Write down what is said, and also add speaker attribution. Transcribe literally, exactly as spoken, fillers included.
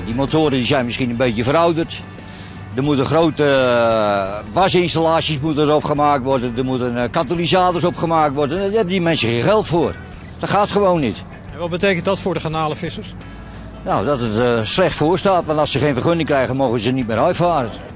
Speaker 1: die motoren die zijn misschien een beetje verouderd. Er moeten grote uh, wasinstallaties moeten erop gemaakt worden. Er moeten uh, katalysators opgemaakt worden. Daar hebben die mensen geen geld voor. Dat gaat gewoon niet.
Speaker 2: En wat betekent dat voor de garnalenvissers?
Speaker 1: Nou, dat het uh, slecht voor staat. Want als ze geen vergunning krijgen, mogen ze niet meer uitvaren.